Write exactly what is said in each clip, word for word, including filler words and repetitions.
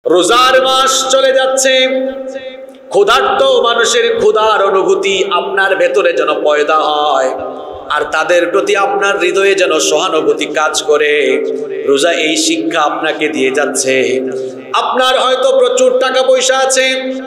রোজার মাস চলে যাচ্ছে, ক্ষুধার্ত মানুষের ক্ষুধার অনুভূতি আপনার ভেতরে যেন পয়দা হয়, আর তাদের প্রতি আপনার হৃদয়ে যেন সহানুভূতি কাজ করে। রোজা এই শিক্ষা আপনাকে দিয়ে যাচ্ছে। আপনার হয়তো প্রচুর টাকা পয়সা আছে,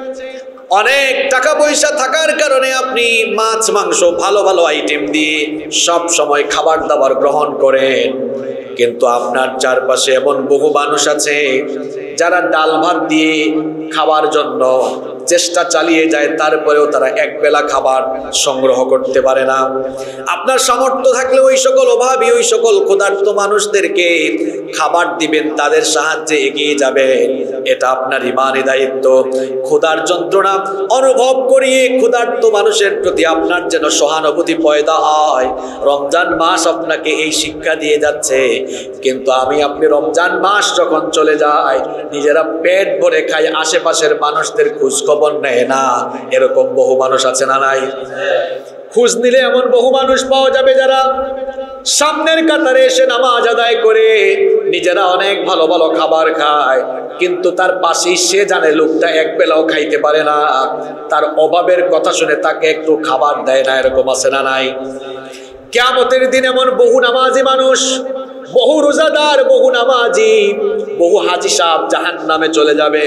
অনেক টাকা পয়সা থাকার কারণে আপনি মাছ মাংস ভালো ভালো আইটেম দিয়ে সব সময় খাবার দাবার গ্রহণ করেন, কিন্তু আপনার চারপাশে এমন বহু মানুষ আছে যারা ডাল ভাত দিয়ে খাবার জন্য চেষ্টা চালিয়ে যায়, তারপরেও তারা এক বেলা খাবার সংগ্রহ করতে পারে না। আপনার সামর্থ্য থাকলে ওই সকল অভাবী, ওই সকল ক্ষুধার্ত মানুষদেরকে খাবার দিবেন, তাদের সাহায্যে এগিয়ে যাবেন। এটা আপনার ইমানি দায়িত্ব। ক্ষুধার যন্ত্রণা অনুভব করিয়ে ক্ষুধার্ত মানুষের প্রতি আপনার যেন সহানুভূতি পয়দা হয়। রমজান মাস আপনাকে এই শিক্ষা দিয়ে যাচ্ছে। কিন্তু আমি আপনি রমজান মাস যখন চলে যায় নিজেরা পেট ভরে খাই, আশেপাশের মানুষদের খোঁজ খবর নেয় না। এরকম বহু মানুষ আছে না নাই? খোঁজ নিলে এমন বহু মানুষ পাওয়া যাবে যারা সামনের কাতারে এসে নামাজ আদায় করে নিজেরা অনেক ভালো ভালো খাবার খায়, কিন্তু তার পাশেই সে জানে লোকটা এক বেলাও খাইতে পারে না, তার অভাবের কথা শুনে তাকে একটু খাবার দেয় না। এরকম আছে না নাই? কিয়ামতের দিন এমন বহু নামাজি মানুষ, বহু রোজাদার, বহু নামাজি, বহু হাজি সাহেব জাহান্নামে চলে যাবে।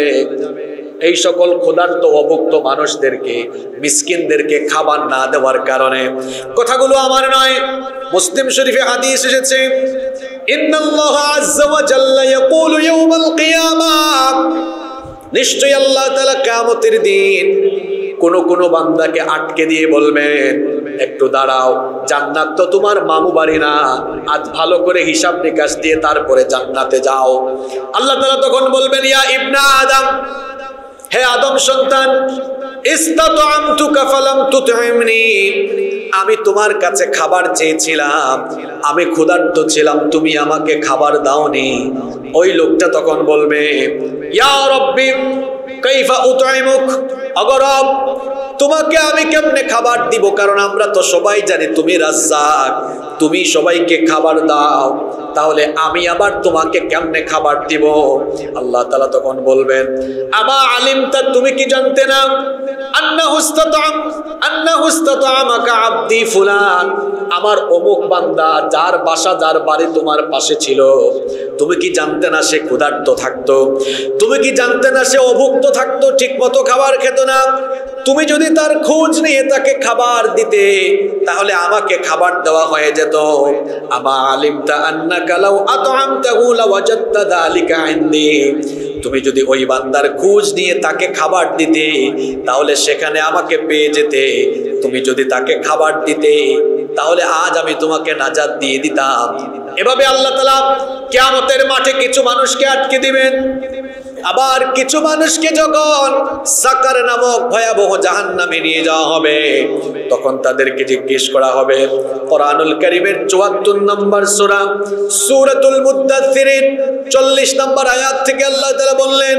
এই সকল ক্ষুধার্ত অভুক্ত মানুষদেরকে, মিসকিনদেরকে খাবার না দেওয়ার কারণে। কথাগুলো আমার নয়, মুসলিম শরীফে হাদিস এসেছে, ইন্নাল্লাহা আযজা ওয়া জাল্লা ইয়াকুলু ইয়াওমাল কিয়ামাহ, নিশ্চয়ই আল্লাহ তাআলা কিয়ামতের দিন কোন কোন বান্দাকে আটকে দিয়ে বলবেন, একটু দাঁড়াও, জান্নাত তো তোমার মামু বাড়ি না, আজ ভালো করে হিসাব নিকাশ দিয়ে তারপরে জান্নাতে যাও। আল্লাহ তাআলা তখন বলবেন, ইয়া ইবনা আদম, হে আদম সন্তান, ইস্তাতআমতুকা ফালাম তুতইমনি, আমি তোমার কাছে খাবার চেয়েছিলাম, আমি ক্ষুধার্ত ছিলাম, তুমি আমাকে খাবার দাওনি। ওই লোকটা তখন বলবে, ইয়া রাব্বি কাইফা উতইমুক, ওগো রব, তোমাকে আমি কেমনে খাবার দিব? কারণ আমরা তো সবাই জানি তুমি রাজ্জাক, তুমি সবাইকে খাবার দাও, তাহলে আমি আবার তোমাকে কেমনে খাবার দিব? আল্লাহ তাআলা তখন বলবেন, আমা আলিমতা, তুমি কি জানতে না, আন্নাহু ইস্তাতআম আন্নাহু ইস্তাতআমাকা আবদি ফুলান, আমার অমুক বান্দা যার বাসা যার বাড়ি তোমার পাশে ছিল, তুমি কি জানতে না সে ক্ষুধার্ত থাকতো? তুমি কি জানতে না সে অভুক্ত থাকতো, ঠিক মতো খাবার খেত না? তুমি যদি তার খোঁজ নিয়ে তাকে খাবার দিতে, তাহলে আমাকে খাবার দেওয়া হয়ে যেত। আমা আলিমতা আন্নাকা লাউ আতআমতাহু লাওয়াজাদতা যালিকা ইনদি, তুমি যদি ওই বান্দার খোঁজ নিয়ে তাকে খাবার দিতে, তাহলে সেখানে আমাকে পেয়ে যেতে। তুমি যদি তাকে খাবার দিতে, তাহলে আজ আমি তোমাকে নাজাত দিয়ে দিতাম। এভাবে আল্লাহ তাআলা কিয়ামতের মাঠে কিছু মানুষকে আটকে দিবেন, আবার কিছু মানুষকে যখন সাকার নামক ভয়াবহ জাহান্নামে নিয়ে যাওয়া হবে, তখন তাদেরকে জিজ্ঞেস করা হবে। কোরআনুল কারীমের চুয়াত্তর নম্বর সূরা সূরাতুল মুদ্দাথিরের চল্লিশ নম্বর আয়াত থেকে আল্লাহ তাআলা বললেন,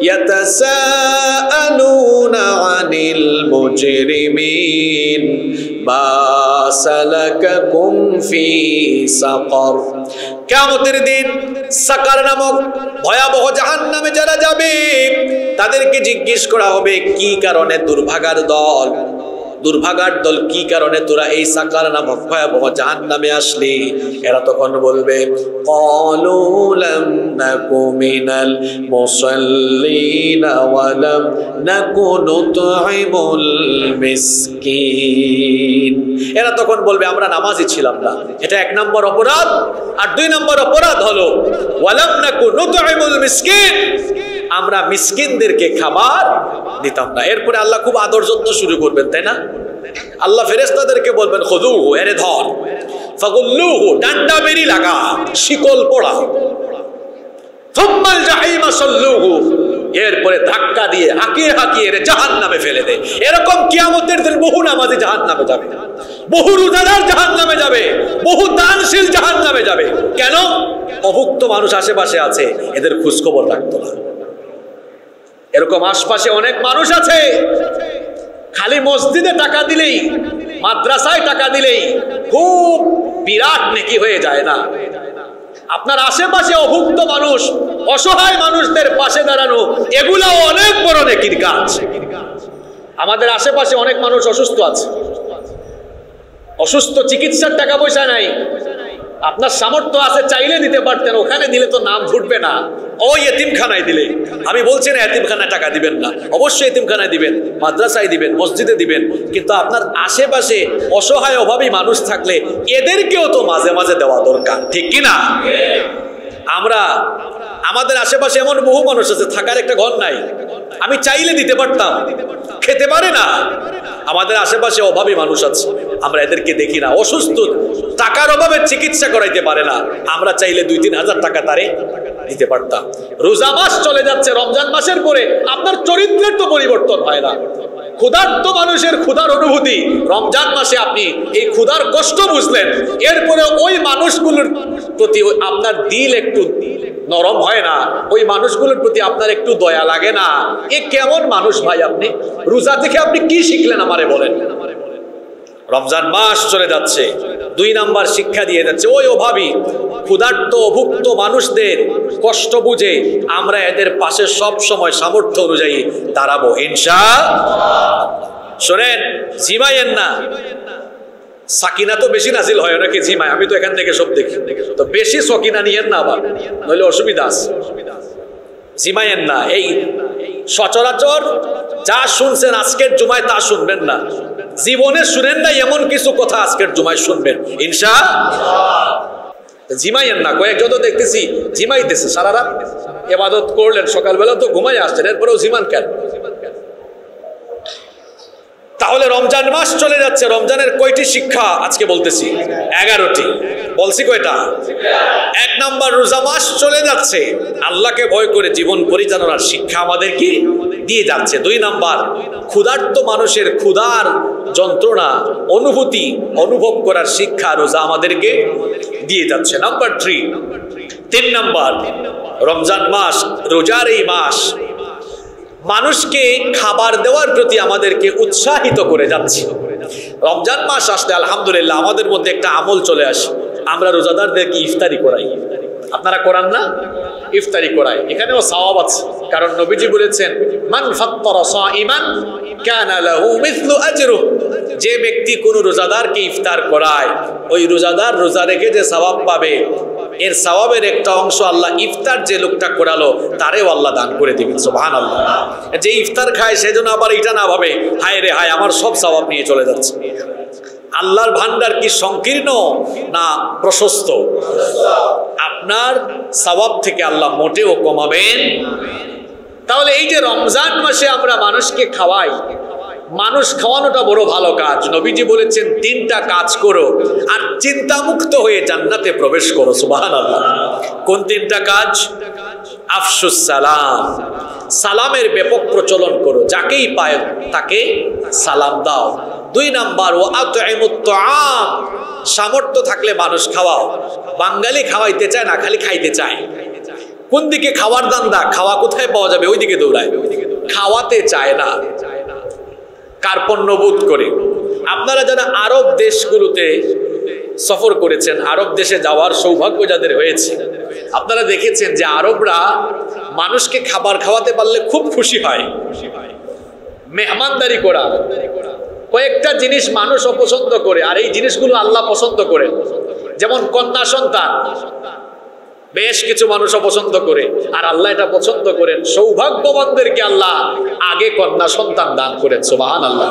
ইয়াতাসাআলুনা আনিল মুজরিমিন মা সালাকাকুম ফি সাকার। কিয়ামতের দিন সাকার নামক ভয়াবহ জাহান্নামে যারা যাবে তাদেরকে জিজ্ঞেস করা হবে, কি কারণে দুর্ভাগার দল, দুর্ভাগার দল কি কারণে তোরা এই সাকার নামক ভয়াবহ জাহান্নামে আসলি? এরা তখন বলবে, ক্বালু লাম নাকু মিনাল মুসাল্লিনা ওয়া লাম নাকু নুতঈমুল মিসকিন। এরা তখন বলবে, আমরা নামাজি ছিলাম না। এটা এক নম্বর অপরাধ। আর দুই নম্বর অপরাধ হলো ওয়া লাম নাকু নুতঈমুল মিসকিন, আমরা মিসকিনদেরকে খাবার দিতাম না। এরপরে আল্লাহ খুব আদর যত্ন শুরু করবেন, তাই না? আল্লাহ ফেরেশতাদেরকে বলবেন, খুযুহু, এরে ধর, ফাগুল্লুহু, ডান্ডা বেরি লাগা, শিকল পোড়া, সুম্মাল জাহিমা সাল্লুহু, এরপরে ধাক্কা দিয়ে হাঁকিয়ে হাঁকিয়ে এর জাহান্নামে ফেলে দে। এরকম কিয়ামতের দিন বহু নামাজি জাহান্নামে যাবে, বহু রোজাদার জাহান্নামে যাবে, বহু দানশীল জাহান্নামে যাবে। কেন? অভুক্ত মানুষ আশেপাশে আছে, এদের খোঁজখবর রাখতো না। এরকম আশপাশে অনেক মানুষ আছে, খালি মসজিদে টাকা দিলেই, মাদ্রাসায় টাকা দিলেই খুব বিরাট নেকি হয়ে যায় না। আপনার আশেপাশে অভুক্ত মানুষ, অসহায় মানুষদের পাশে দাঁড়ানো, এগুলাও অনেক বড় নেকির কাজ। আমাদের আশেপাশে অনেক মানুষ অসুস্থ আছে, অসুস্থ, চিকিৎসার টাকা পয়সা নাই, আপনার সামর্থ্য আছে, চাইলে দিতে পারতেন, ওখানে দিলে তো নাম ফুটবে না। ওই এতিমখানায় দিলে, আমি বলছি না এতিমখানায় টাকা দিবেন না, অবশ্যই এতিমখানায় দিবেন, মাদ্রাসায় দিবেন, মসজিদে দিবেন, কিন্তু আপনার আশেপাশে অসহায় অভাবী মানুষ থাকলে এদেরকেও তো মাঝে মাঝে দেওয়া দরকার, ঠিক কিনা? আমরা আমাদের আশেপাশে এমন বহু মানুষ আছে, থাকার একটা ঘর নাই, আমি চাইলে দিতে পারতাম, খেতে পারে না। আমাদের আশেপাশে অভাবী মানুষ আছে, আমরা এদেরকে দেখি না। অসুস্থ, টাকার অভাবে চিকিৎসা করাইতে পারে না, আমরা চাইলে দুই তিন হাজার টাকা তারে দিতে পারতাম। রোজা মাস চলে যাচ্ছে, রমজান মাসের পরে আপনার চরিত্রের তো পরিবর্তন হয় না। ক্ষুধার্ত মানুষের ক্ষুধার অনুভূতি, রমজান মাসে আপনি এই ক্ষুধার কষ্ট বুঝলেন, এরপরে ওই মানুষগুলোর প্রতি আপনার দিল একটু নরম হয় না, ওই মানুষগুলোর প্রতি আপনার একটু দয়া লাগে না? এ কেমন মানুষ ভাই আপনি? রোজা থেকে আপনি কি শিখলেন আমারে বলেন? রমজান মাস চলে যাচ্ছে, দুই নাম্বার শিক্ষা দিয়ে যাচ্ছে, ওই অভাবী ক্ষুধার্ত অভুক্ত মানুষদের কষ্ট বুঝে আমরা এদের পাশে সব সময় সামর্থ্য অনুযায়ী দাঁড়াবো ইনশাআল্লাহ। শোনেন, জিমাইয়েন না, সাকিনা তো বেশি নাজিল হয়, নাকি জিমায়, আমি তো এখান থেকে সব দেখি, তো বেশি সকিনা নিয়েন না আবার, নইলে অসুবিধা আছে। জিমাইয়েন না, এই সচরাচর যা শুনছেন আজকের জুমায় তা শুনবেন না, জীবনে শুনেন না এমন কিছু কথা আজকের জুমায় শুনবেন ইনশাআল্লাহ। জিমাইয়েন না, কয়েকজন তো দেখতেছি জিমাইতেছে, সারা রাত ইবাদত করলেন, সকালবেলা তো ঘুমাই আসছেন, এরপরেও জিমান কেন? তাহলে রমজান মাস চলে যাচ্ছে, রমজানের কয়টি শিক্ষা আজকে বলতেছি? এগারোটি। বলছি কয়টা? এক নাম্বার, রোজা মাস চলে যাচ্ছে, আল্লাহকে ভয় করে জীবন পরিচালনার শিক্ষা আমাদের কি দিয়ে যাচ্ছে। দুই নাম্বার, ক্ষুধার্ত মানুষের ক্ষুধার যন্ত্রণা অনুভূতি অনুভব করার শিক্ষা রোজা আমাদেরকে দিয়ে যাচ্ছে। নাম্বার থ্রি, তিন নাম্বার, রমজান মাস, রোজার এই মাস মানুষকে খাবার দেওয়ার প্রতি আমাদেরকে উৎসাহিত করে যাচ্ছে। রমজান মাস আসলে আলহামদুলিল্লাহ আমাদের মধ্যে একটা আমল চলে আসে, আমরা রোজাদারদেরকে ইফতারি করাই। আপনারা করান না? ইফতারি করাই, এখানেও সওয়াব আছে, কারণ নবীজি বলেছেন মান ফাত্তারা সাইমান কানা লাহু মিসলু আজরুহু, যে ব্যক্তি কোন রোজাদারকে ইফতার করায়, ওই রোজাদার রোজা রেখে যে সওয়াব পাবে, এর সওয়াবের একটা অংশ আল্লাহ ইফতার যে লোকটা করালো তারেও আল্লাহ দান করে দিবেন। সুবহানাল্লাহ। যে ইফতার খায় সেজন্য আবার এটা না ভাবে হায় রে হায় আমার সব সওয়াব নিয়ে চলে যাচ্ছে। আল্লাহর ভান্ডার কি সংকীর্ণ না প্রশস্ত? আপনার সওয়াব থেকে আল্লাহ মোটেও কমাবেন। তাহলে এই যে রমজান মাসে আমরা মানুষকে খাওয়াই, মানুষ খাওয়ানোটা বড় ভালো কাজ। নবীজি বলেছেন তিনটা কাজ করো আর চিন্তামুক্ত হয়ে জান্নাতে প্রবেশ করো। সুবহানাল্লাহ। কোন তিনটা কাজ? আফশুস সালাম, সালামের ব্যাপক প্রচলন করো, যাকেই পায় তাকে সালাম দাও। দুই নাম্বার, ও আতইমুত তাআম, সামর্থ্য থাকলে মানুষ খাওয়াও। বাঙালি খাওয়াইতে চায় না, খালি খাইতে চায়। কোন দিকে খাওয়ার দান্দা, খাওয়া কোথায় পাওয়া যাবে ওই দিকে দৌড়ায়, খাওয়াতে চায় না, কার্পণ্যবোধ করে। আপনারা যারা আরব দেশগুলোতে সফর করেছেন, আরব দেশে যাওয়ার সৌভাগ্য যাদের হয়েছে, আপনারা দেখেছেন যে আরবরা মানুষকে খাবার খাওয়াতে পারলে খুব খুশি হয়। মেহমানদারি করা, কয়েকটা জিনিস মানুষ অপছন্দ করে আর এই জিনিসগুলো আল্লাহ পছন্দ করেন। যেমন কন্যা সন্তান, বেশ কিছু মানুষ অপছন্দ করে আর আল্লাহ এটা পছন্দ করেন। সৌভাগ্যবানদেরকে আল্লাহ আগে কন্যা সন্তান দান করেন। সুবহানাল্লাহ।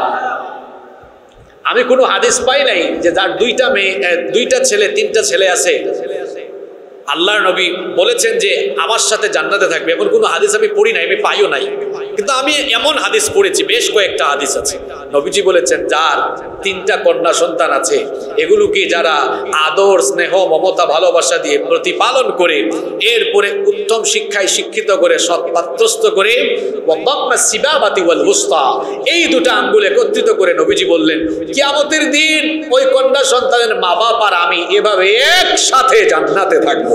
আমি কোনো হাদিস পাই নাই যে যার দুইটা মেয়ে, দুইটা ছেলে, তিনটা ছেলে আছে, আল্লাহর নবী বলেছেন যে আমার সাথে জান্নাতে থাকবে, এমন কোনো হাদিস আমি পড়ি নাই, আমি পাইও নাই। কিন্তু আমি এমন হাদিস পড়েছি, বেশ কয়েকটা হাদিস আছে, নবীজি বলেছেন যার তিনটা কন্যা সন্তান আছে, এগুলোকে যারা আদর, স্নেহ, মমতা, ভালোবাসা দিয়ে প্রতিপালন করে, এরপরে উত্তম শিক্ষায় শিক্ষিত করে, সৎপাত্রস্থ করে, এই দুটা আঙ্গুল একত্রিত করে নবীজি বললেন কিয়ামতের দিন ওই কন্যা সন্তানের মা বাপ আর আমি এভাবে একসাথে জান্নাতে থাকবো।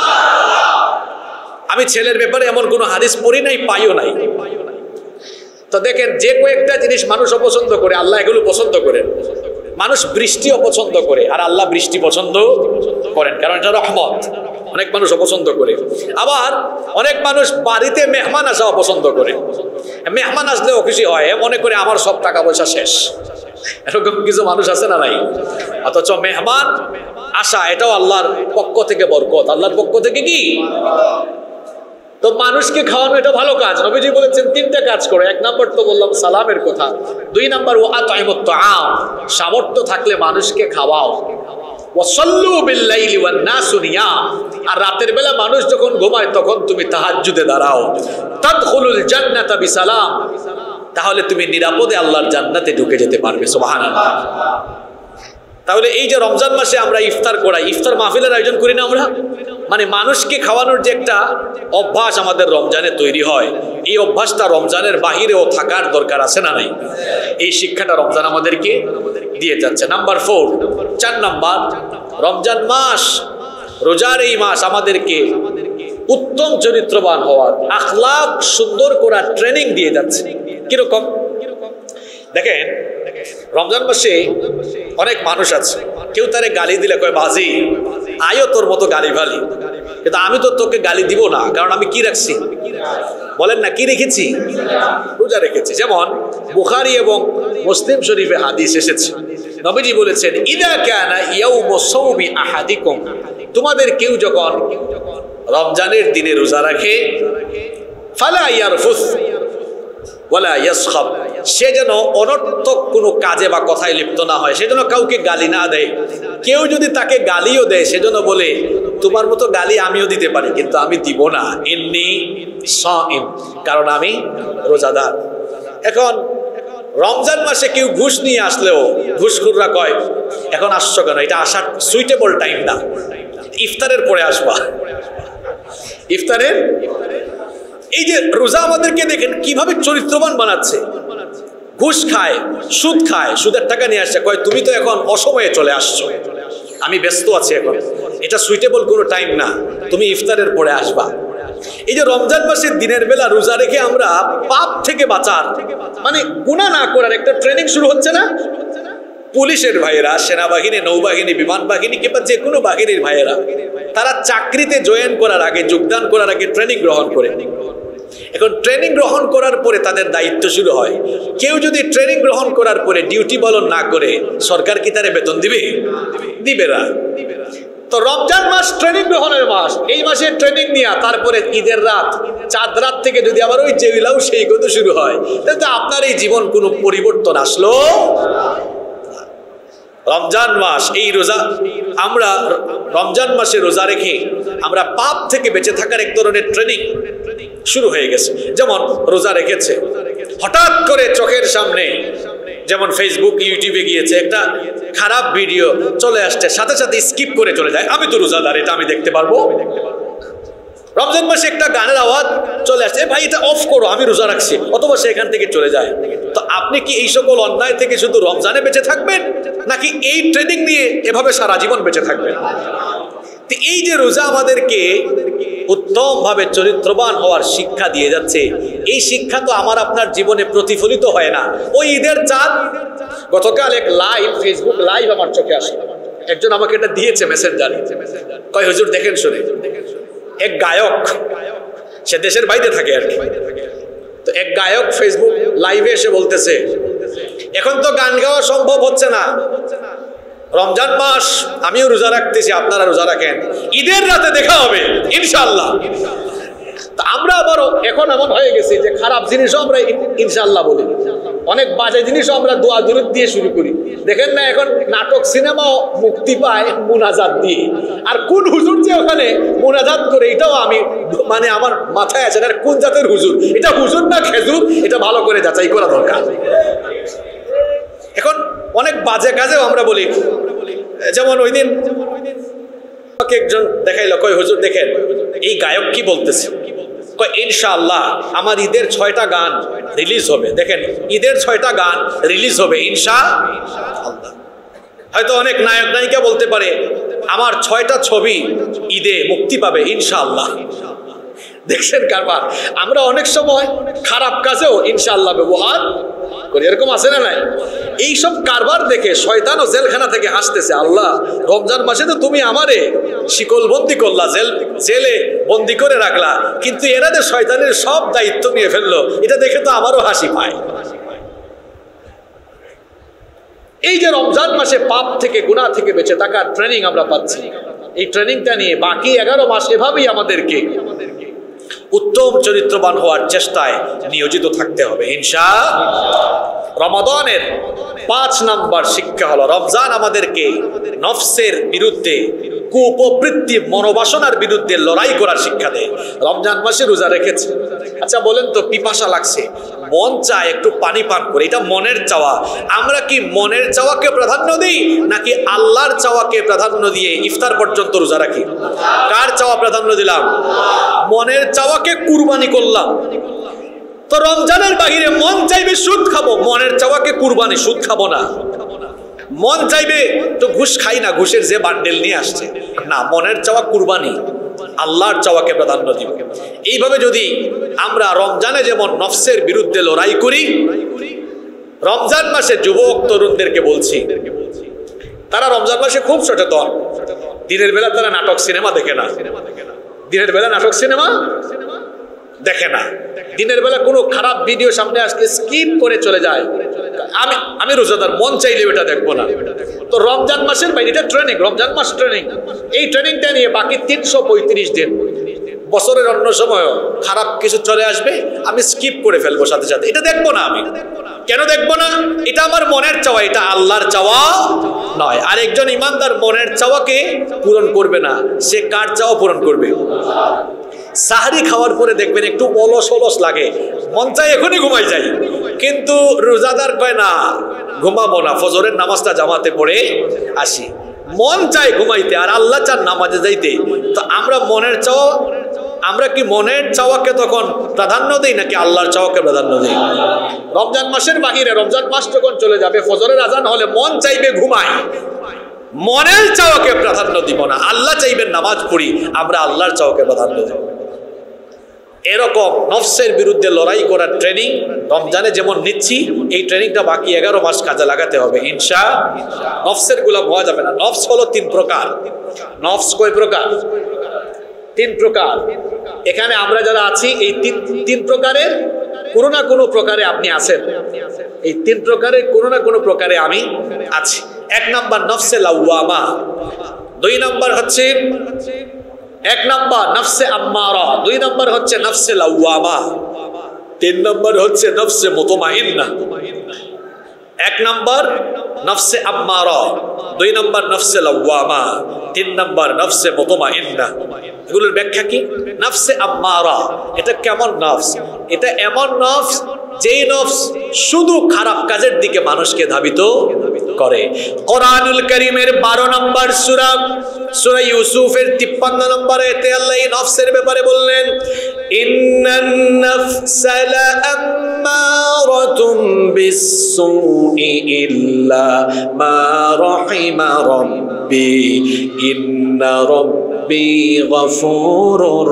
আমি ছেলের ব্যাপারে এমন কোনো হাদিস পড়ি নাই, পাইও নাই। তো দেখেন, যে কয়েকটা জিনিস মানুষ অপছন্দ করে আল্লাহ এগুলো পছন্দ করেন। মানুষ বৃষ্টি অপছন্দ করে, আর আল্লাহ বৃষ্টি পছন্দ করেন, কারণ এটা রহমত। অনেক মানুষ অপছন্দ করে। আবার অনেক মানুষ বাড়িতে মেহমান আসা অপছন্দ করে। মেহমান আসলেও খুশি হয়, মনে করে আমার সব টাকা পয়সা শেষ। এরকম কিছু মানুষ আছে না নাই? অথচ মেহমান আসা এটাও আল্লাহর পক্ষ থেকে বরকত, আল্লাহর পক্ষ থেকে কি। তো মানুষকে খাওয়ানো এটা ভালো কাজ। নবীজি বলেছেন তিনটা কাজ করো। এক নাম্বার তো বললাম সালামের কথা, দুই নাম্বার ওয়া আতাইমুত তাআম, সামর্থ্য থাকলে মানুষকে খাওয়াও। ওয়াসাল্লু বিল-লাইলি ওয়ান-নাসু নিয়াম, আর রাতের বেলা মানুষ যখন ঘুমায় তখন তুমি তাহাজ্জুদে দাঁড়াও। তাদখুলুল জান্নাতা বিসালাম, তাহলে তুমি নিরাপদে আল্লাহর জান্নাতে ঢুকে যেতে পারবে। সুবহানাল্লাহ। তাহলে এই যে রমজান মাসে আমরা ইফতার করাই, ইফতার মাহফিলের আয়োজন করি না আমরা, মানে মানুষকে খাওয়ানোর যে একটা অভ্যাস আমাদের রমজানে তৈরি হয়, এই অভ্যাসটা রমজানের বাহিরেও থাকার দরকার আছে না নাই? এই শিক্ষাটা রমজান আমাদেরকে দিয়ে যাচ্ছে। নাম্বার ফোর, চার নাম্বার, রমজান মাস, রোজার এই মাস আমাদেরকে উত্তম চরিত্রবান হওয়ার, আখলাক সুন্দর করার ট্রেনিং দিয়ে যাচ্ছে। কিরকম দেখেন, রমজান মাসে অনেক মানুষ আছে, কেউ তারে গালি দিলে কয় বাজি, আয়ো তোর মতো গালি ভালি, কিন্তু আমি তো তোকে গালি দিব না, কারণ আমি কি রাখছি? বলেন না, কি রেখেছি? রোজা রেখেছি। যেমন বুখারী এবং মুসলিম শরীফে হাদিস এসেছে, নবীজি বলেছেন ইদা কানা ইয়াউমু সাওমি আহাদিকুম, তোমাদের কেউ যখন রমজানের দিনে রোজা রাখে, ফালা ইয়ারফুস ওয়ালা ইয়াসখাব, সে যেন অনর্থক কোনো কাজে বা কথায় লিপ্ত না হয়, সে যেন কাউকে গালি না দেয়। কেউ যদি তাকে গালিও দেয়, সেজন্য বলে তোমার মতো গালি আমিও দিতে পারি, কিন্তু আমি দিব না, ইন্নী সাইম, কারণ আমি রোজাদার। এখন রমজান মাসে কেউ ঘুষ নিয়ে আসলেও ঘুষখোররা কয় এখন আসছো কেন, এটা আসার সুইটেবল টাইম না, ইফতারের পরে আসবা। ইফতারের এই যে রোজা আমাদেরকে দেখেন কিভাবে চরিত্রবান বানাচ্ছে। ঘুষ খায়, সুদ খায়, সুদের টাকা নিয়ে আসছে, কয় তুমি তো এখন অসময়ে চলে আসছো, আমি ব্যস্ত আছি, এখন এটা সুইটেবল কোনো টাইম না, তুমি ইফতারের পরে আসবা। এই যে রমজান মাসের দিনের বেলা রোজা রেখে আমরা পাপ থেকে বাঁচার, মানে গুনাহ না করার একটা ট্রেনিং শুরু হচ্ছে না? পুলিশের ভাইয়েরা, সেনাবাহিনী, নৌবাহিনী, বিমান বাহিনী কিংবা যে কোনো বাহিনীর ভাইয়েরা, তারা চাকরিতে জয়েন করার আগে, যোগদান করার আগে ট্রেনিং গ্রহণ করে। এখন ট্রেনিং গ্রহণ করার পরে তাদের দায়িত্ব শুরু হয়। কেউ যদি ট্রেনিং গ্রহণ করার পরে ডিউটি পালন না করে, সরকার কি তারে বেতন দিবে? দিবে না। তো রমজান মাস ট্রেনিং গ্রহণের মাস, এই মাসে ট্রেনিং নিয়ে তারপরে ঈদের রাত, চাঁদ রাত থেকে যদি আবার ওই জেবিলাও সেই কথা শুরু হয়, তাহলে আপনার এই জীবন কোনো পরিবর্তন আসলো? রমজান মাস, এই রোজা, আমরা রমজান মাসে রোজা রেখে আমরা পাপ থেকে বেঁচে থাকার এক ধরনের ট্রেনিং শুরু হয়ে গেছে। যেমন রোজা রেখেছে, হঠাৎ করে চোখের সামনে, যেমন ফেসবুক, ইউটিউবে গিয়েছে, একটা খারাপ ভিডিও চলে আসছে, সাথে সাথে স্কিপ করে চলে যায়, আমি তো রোজাদার, এটা আমি দেখতে পারবো। রমজান মাসে একটা গানের আওয়াজ চলে আসছে, ভাই এটা অফ করো, আমি রোজা রাখছি, অথবা সে এখান থেকে চলে যায়। তো আপনি কি এই সকল অন্যায় থেকে শুধু রমজানে বেঁচে থাকবেন, নাকি এই ট্রেনিং নিয়ে এভাবে সারা জীবন বেঁচে থাকবেন? তো এই যে রোজা আমাদেরকে উত্তম ভাবে চরিত্রবান হওয়ার শিক্ষা দিয়ে যাচ্ছে, এই শিক্ষা তো আমার আপনার জীবনে প্রতিফলিত হয় না। ওই ঈদের চাঁদ, গতকাল এক লাইভ, ফেসবুক লাইভ আমার চোখে আসে, একজন আমাকে এটা দিয়েছে মেসেঞ্জারে, কয় হুজুর দেখেন শুনে, এক গায়ক, সে দেশের বাইরে থাকে আর কি, তো এক গায়ক ফেসবুক লাইভে এসে বলতেছে এখন তো গান গাওয়া সম্ভব হচ্ছে না, রমজান মাস, আমিও রোজা রাখতেছি, আপনারা রোজা রাখেন, ঈদের রাতে দেখা হবে ইনশাআল্লাহ। আমরা আবার এখন এমন হয়ে গেছি যে খারাপ জিনিসও আমরা ইনশাআল্লাহ বলি, অনেক বাজে জিনিসও আমরা দোয়া দুরূদ দিয়ে শুরু করি। দেখেন না এখন নাটক সিনেমাও মুক্তি পায় মুনাজাত দিয়ে, আর কোন হুজুর যে ওখানে মুনাজাত করে এটাও আমি, মানে আমার মাথায় আছে, এটা কোন জাতের হুজুর, এটা হুজুর না খেজুর, এটা ভালো করে যাচাই করা দরকার। এখন অনেক বাজে কাজেও আমরা বলি, যেমন ওই দিন একজন দেখাইলো, কয় হুজুর দেখেন এই গায়ক কি বলতেছে, কয় ইনশাআল্লাহ আমার ঈদের ছয়টা গান রিলিজ হবে, দেখেন ঈদের ছয়টা গান রিলিজ হবে ইনশাআল্লাহ। হয়তো অনেক নায়ক নায়িকা বলতে পারে আমার ছয়টা ছবি ঈদে মুক্তি পাবে ইনশাআল্লাহ। দেখছেন কারবার, আমরা অনেক সময় খারাপ কাজেও ইনশাআল্লাহ ব্যবহার করি, এরকম আছে না নাই? এইসব কারবার দেখে শয়তানও জেলখানা থেকে আসতেছে, আল্লাহ রমজান মাসে তো তুমি আমারে শিকল বন্দি করলা, জেল জেলে বন্দি করে রাখলা, কিন্তু এরা যে শয়তানের সব দায়িত্ব নিয়ে ফেললো, এটা দেখে তো আমারও হাসি পায়। এই যে রমজান মাসে পাপ থেকে গুনাহ থেকে বেঁচে থাকার ট্রেনিং আমরা পাচ্ছি, এই ট্রেনিংটা নিয়ে বাকি এগারো মাস এভাবেই আমাদেরকে উত্তম চরিত্রবান হওয়ার চেষ্টায় নিয়োজিত থাকতে হবে ইনশাআল্লাহ। রমাদানের পাঁচ নাম্বার শিক্ষা হলো রমজান আমাদেরকে নফসের বিরুদ্ধে, কুপ্রবৃত্তি মনোবাসনার বিরুদ্ধে লড়াই করার শিক্ষা দেয়। রমজান মাসে রোজা রেখেছে, আচ্ছা বলেন তো পিপাসা লাগছে, মন চায় একটু পানি পান করে, এটা মনের চাওয়া। আমরা কি মনের চাওয়াকে প্রাধান্য দিই নাকি আল্লাহর চাওয়াকে প্রাধান্য দিয়ে ইফতার পর্যন্ত রোজা রাখি? কার চাওয়া প্রাধান্য দিলাম? মনের চাওয়াকে কুরবানি করলাম। তো রমজানের বাহিরে মন চাইবে সুদ খাবো, মনের চাওয়াকে কুরবানি, সুদ খাবো না। মন চাইবে তো ঘুষ খাই না, ঘুষের যে বান্ডেল নিয়ে আসছে না, মনের চাওয়া কুরবানি, আল্লাহর চাওয়াকে প্রাধান্য দিব। এইভাবে যদি আমরা রমজানে যেমন নফসের বিরুদ্ধে লড়াই করি, রমজান মাসে যুবক তরুণদেরকে বলছি, তারা রমজান মাসে খুব সচেতন। দিনের বেলা তারা নাটক সিনেমা দেখে না, দিনের বেলা নাটক সিনেমা দেখে না, দিনের বেলা কোনো খারাপ ভিডিও সামনে আসলে স্কিপ করে চলে যায়। আমি আমি রোজাদার, মন চাইলে এটা দেখবো না। তো রমজান মাসের বাইরে এটা ট্রেনিং, রমজান মাস ট্রেনিং। এই ট্রেনিংটা নিয়ে বাকি তিনশো পঁয়ত্রিশ দিন বছরের অন্য সময় খারাপ কিছু চলে আসবে, আমি স্কিপ করে ফেলবো সাথে সাথে, এটা দেখবো না। আমি কেন দেখবো না? এটা আমার মনের চাওয়া, এটা আল্লাহর চাওয়া নয়। আর একজন ইমানদার মনের চাওয়াকে পূরণ করবে না, সে কার চাওয়া পূরণ করবে? সাহারি খাওয়ার পরে দেখবেন একটু অলস অলস লাগে, মন চাই এখনই ঘুমাই যাই, কিন্তু রোজাদার কয় না ঘুমাবো না, ফজরের নামাজটা জামাতে পড়ে আসি, মন চাই ঘুমাইতে আর আল্লাহ চান নামাজে যাইতে। তো আমরা মনের চাওয়া, আমরা কি মনের চাওয়াকে তখন প্রাধান্য দিই নাকি আল্লাহর চাওয়াকে প্রাধান্য দিই? রমজান মাসের বাহিরে রমজান মাস যখন চলে যাবে, ফজরের আজান হলে মন চাইবে ঘুমাই, মনের চাওয়াকে প্রাধান্য দিব না। আল্লাহ চাইবেন নামাজ পড়ি, আমরা আল্লাহর চাওয়াকে প্রাধান্য দেব। এরকম নফসের বিরুদ্ধে লড়াই করার ট্রেনিং রমজানে যেমন নিচ্ছি, এই ট্রেনিংটা বাকি এগারো মাস কাজে লাগাতে হবে ইনশাআল্লাহ। নফসের গোলাম হওয়া যাবে না। নফস হলো তিন প্রকার। নফস কয় প্রকার? তিন প্রকার। এখানে আমরা যারা আছি এই তিন তিন প্রকারের কোনো না কোনো প্রকারে আপনি আছেন, এই তিন প্রকারের কোনো না কোনো প্রকারে আমি আছি। এক নাম্বার নফসে লাওয়ামা, দুই নাম্বার হচ্ছে এক নাম্বার নফসে আম্মারা, দুই নাম্বার হচ্ছে নফসে লাওয়ামা, তিন নাম্বার হচ্ছে নফসে মুতমাইন্না। এক নাম্বার নফসে আম্মারা, দুই নাম্বার নফসে লাওয়ামা, তিন নাম্বার নফসে মুতমাইন্না। এগুলোর ব্যাখ্যা কি? নফসে আম্মারা এটা কেমন নফস? এটা এমন নফস যেই নফস শুধু খারাপ কাজের দিকে মানুষকে ধাবিত করে। কোরআনুল কারীমের বারো নম্বর সূরা, সূরা ইউসুফের তিপ্পান্ন নম্বর আয়াতে আল্লাহ এই নফসের ব্যাপারে বললেন, ইন্নান নাফসা লাআম্মারাতুম বিসসুই ইল্লা মা রাহিমা রাব্বি ইন্না রাব্বি গফুরুর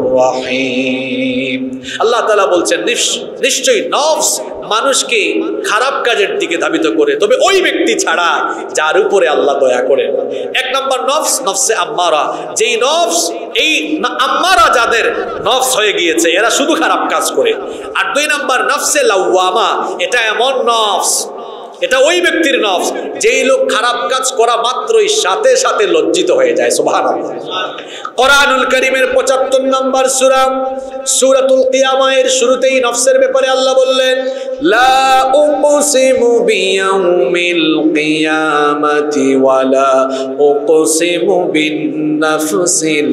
রহিম। আল্লাহ তাআলা বলছেন নিশ্চয়ই নফস মানুষকে খারাপ কাজের দিকে ধাবিত করে, তবে ওই ব্যক্তি ছাড়া যার উপরে আল্লাহ দয়া করেন। এক নম্বর নফস নফসে আম্মারা, যেই নফস এই আম্মারা যাদের নফস হয়ে গিয়েছে এরা শুধু খারাপ কাজ করে। আর দুই নম্বর নফসে লাওয়ামা, এটা এমন নফস, এটা ওই ব্যক্তির নফস যেই লোক খারাপ কাজ করা মাত্রই সাথে সাথে লজ্জিত হয়ে যায়। সুবহানাল্লাহ। কোরআনুল কারীমের পঁচাত্তর নম্বর সূরা, সূরাতুল কিয়ামা এর শুরুতেই নফসের ব্যাপারে আল্লাহ বললেন, লা উকসিমু বিয়াউমিল কিয়ামাতি ওয়ালা উকসিমু বিন নাফসিল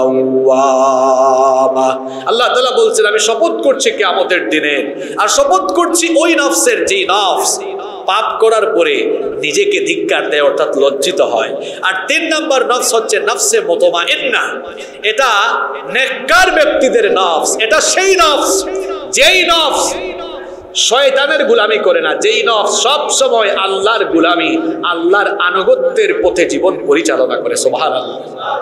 লাওয়ামা। আল্লাহ তাআলা বলছেন আমি শপথ করছি কিয়ামতের দিনে, আর শপথ করছি ওই নফসের যেই নফস পাপ করার পরে নিজেকে ধিক্কার দেয় অর্থাৎ লজ্জিত হয়। আর তিন নম্বর নফস হচ্ছে নফসে মুতমাইন্না, এটা নেককার ব্যক্তিদের নফস। এটা সেই নফস যেই নফস শয়তানের গোলামি করে না, যেই নফস সব সময় আল্লাহর গোলামি, আল্লাহর আনুগত্যের পথে জীবন পরিচালনা করে। সুবহানাল্লাহ।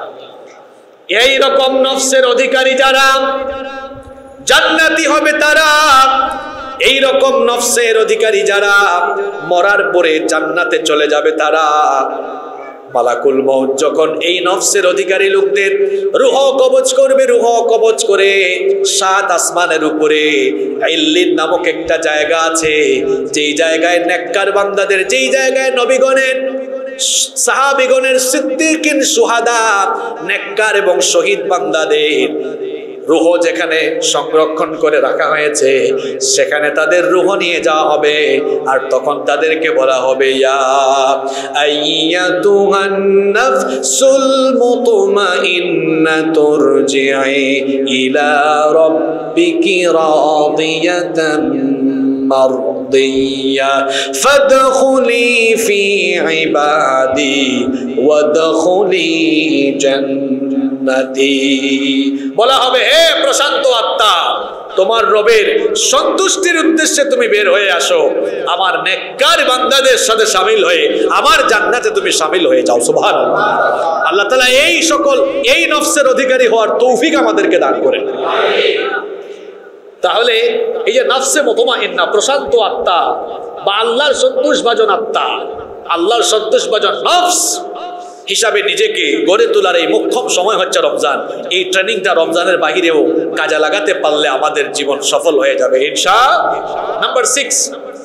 এই রকম নফসের অধিকারী যারা জান্নাতি হবে তারা, এই রকম নফসের অধিকারী যারা মরার পরে জান্নাতে চলে যাবে, তারা মালাকুল মউত যখন এই নফসের অধিকারী লোকদের রূহ কবজ করবে, রূহ কবজ করে সাত আসমানের উপরে ইল্লিন নামক একটা জায়গা আছে, যেই জায়গায় নেককার বান্দাদের, যেই জায়গায় নবীগণের, সাহাবীগণের, সিদ্দিকিন, সুহাদা, নেককার এবং শহীদ বান্দাদের রূহ যেখানে সংরক্ষণ করে রাখা হয়েছে, সেখানে তাদের রূহ নিয়ে যাওয়া হবে। আর তখন তাদেরকে বলা হবে, ইয়া আইয়াতুহান নাফসুল মুতমাইন্নাতু রজিই ইলা রাব্বিকি রাদিয়াতান মারদিয়া ফাদখুলি ফি ইবাদি ওয়াদখুলি জান্নাতি। বলা হবে, হে প্রশান্ত আত্মা, তোমার রবের সন্তুষ্টির উদ্দেশ্যে তুমি বের হয়ে আসো, আমার নেককার বান্দাদের সাথে শামিল হয়ে আমার জান্নাতে তুমি শামিল হয়ে যাও। সুবহানাল্লাহ। আল্লাহ তাআলা এই সকল এই নফসের অধিকারী হওয়ার তৌফিক আমাদেরকে দান করেন। তাহলে এই যে নফসে মুতমাইন্না, প্রশান্ত আত্মা বা আল্লাহর সন্তোষভাজন আত্মা, আল্লাহর সন্তোষভাজন নফস হিসাবে নিজেকে গড়ে তোলার এই মোক্ষম সময় হচ্ছে রমজান। এই ট্রেনিংটা রমজানের বাহিরেও কাজে লাগাতে পারলে আমাদের জীবন সফল হয়ে যাবে ইনশাআল্লাহ। নাম্বার সিক্স,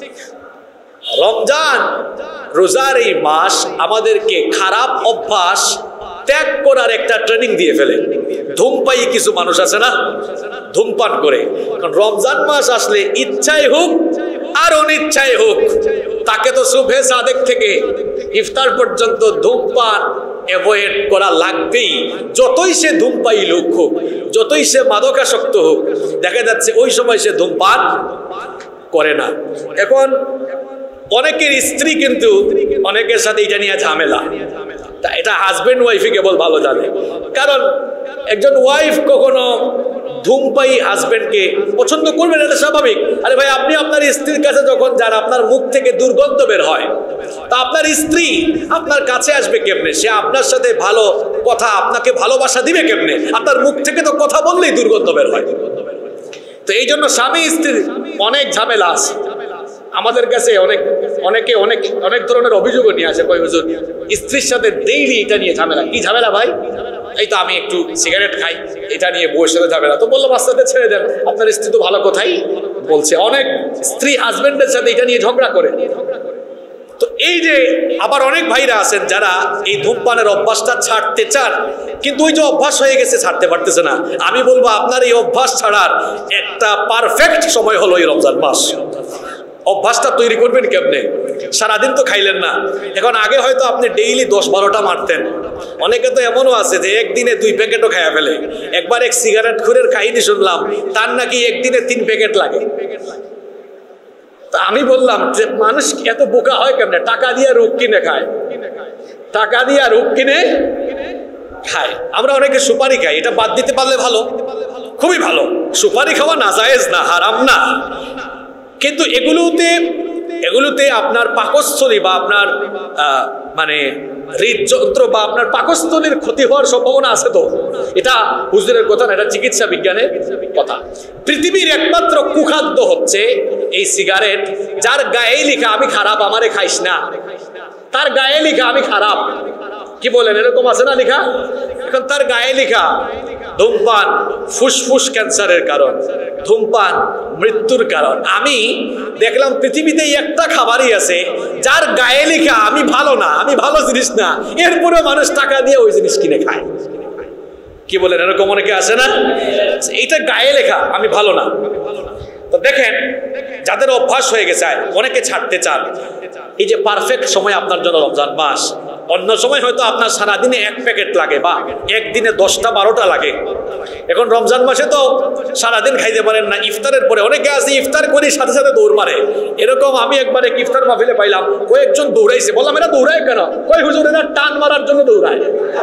রমজান রোজার এই মাস আমাদেরকে খারাপ অভ্যাস ত্যাগ করার একটা ট্রেনিং দিয়ে ফেলে। ধূমপায়ী কিছু মানুষ আছে না, ধূমপান করে, কারণ রমজান মাস আসলে ইচ্ছাই হোক আর অনিচ্ছাই হোক, তাকে তো সুবহে সাদেক থেকে ইফতার পর্যন্ত ধূমপান অ্যাভয়েড করা লাগবেই। যতই সে ধূমপায়ী লোক হোক, যতই সে মাদকাসক্ত হোক, দেখা যাচ্ছে ওই সময় সে ধূমপান করে না। এখন অনেকের স্ত্রী কিন্তু অনেকের সাথে এটা নিয়ে ঝামেলা, তা এটা হাজবেন্ড ওয়াইফই কেবল ভালো জানে। কারণ একজন ওয়াইফ কখনো ধূমপায়ী হাজবেন্ডকে পছন্দ করবেন, এটা স্বাভাবিক। আরে ভাই, আপনি আপনার স্ত্রীর কাছে যখন যান, আপনার মুখ থেকে দুর্গন্ধ বের হয়, তা আপনার স্ত্রী আপনার কাছে আসবে কেমনে? সে আপনার সাথে ভালো কথা, আপনাকে ভালোবাসা দিবে কেমনে? আপনার মুখ থেকে তো কথা বললেই দুর্গন্ধ বের হয়। তো এই জন্য স্বামী স্ত্রীর অনেক ঝামেলা আছে। আমাদের কাছে অনেক অনেকে অনেক অনেক ধরনের অভিযোগও নিয়ে আসে, কই হুজুর স্ত্রীর সাথে ডেইলি এটা নিয়ে ঝামেলা। কি ঝামেলা ভাই? এই তো আমি একটু সিগারেট খাই, এটা নিয়ে বউয়ের সাথে ঝামেলা। তো বললাম আস্তে ছেড়ে দেন, আপনার স্ত্রী তো ভালো কথাই বলছে। অনেক স্ত্রী হাজবেন্ডের সাথে এটা নিয়ে ঝগড়া করে। তো এই যে আবার অনেক ভাইরা আছেন যারা এই ধূমপানের অভ্যাসটা ছাড়তে চান, কিন্তু ওই যে অভ্যাস হয়ে গেছে ছাড়তে পারতেছে না। আমি বলবো আপনার এই অভ্যাস ছাড়ার একটা পারফেক্ট সময় হলো এই রমজান মাস। অভ্যাসটা তৈরি করবেন কেমনে? সারাদিন তো খাইলেন না। এখন আগে হয়তো আপনি ডেইলি দশ বারোটা মারতেন, অনেকে তো এমনও আছে যে একদিনে দুই প্যাকেটও খাইয়া ফেলে। একবার এক সিগারেট খুরের কাহিনী শুনলাম, তার নাকি একদিনে তিন প্যাকেট লাগে। তা আমি বললাম যে মানুষ এত বোকা হয় কেমনে? টাকা দিয়ে রোগ কিনে খায়, টাকা দিয়ে রোগ কিনে খায়। আমরা অনেকে সুপারি খাই, এটা বাদ দিতে পারলে ভালো, খুবই ভালো। সুপারি খাওয়া নাজায়েজ না, হারাম না, কিন্তু এগুলোতে এগুলোতে আপনার পাকস্থলী বা আপনার মানে হৃদযন্ত্র বা আপনার পাকস্থলীর ক্ষতি হওয়ার সম্ভাবনা আছে। তো এটা হুজুরের কথা না, এটা চিকিৎসা বিজ্ঞানের কথা। পৃথিবীর একমাত্র কুখাদ্য হচ্ছে এই সিগারেট, যার গায়ে লিখা আমি খারাপ, আমারে খাইস না। তার গায়ে লিখা আমি খারাপ, কি বলেন, এরকম আছে না লেখা? এখন তার গায়ে লিখা ধূমপান ফুসফুস ক্যান্সারের কারণ, ধূমপান মৃত্যুর কারণ। আমি দেখলাম পৃথিবীতে একটা খাবারই আছে যার গায়ে লেখা আমি ভালো না, আমি ভালো জিনিস না, এরপরে মানুষ টাকা দিয়ে ওই জিনিস কিনে খায়। কি বলেন, এরকম অনেকে আছে না? এটা গায়ে লেখা আমি ভালো না। তো দেখেন, যাদের অভ্যাস হয়ে গেছে, অনেকে ছাড়তে চান। এই যে পারফেক্ট সময় আপনার জন্য রমজান মাস। অন্য সময় হয়তো আপনার সারাদিনে এক প্যাকেট লাগে বা একদিনে দশটা বারোটা লাগে। এখন রমজান মাসে তো সারাদিন খাইতে পারেন না, ইফতারের পরে অনেকে আছে ইফতার করি সাথে সাথে দৌড় মারে। এরকম আমি একবার এক ইফতার মাহফিলে পাইলাম, কয়েকজন দৌড়াইছে। বললাম এরা দৌড়ায় কেন? কয় হুজুর এরা টান মারার জন্য দৌড়ায়।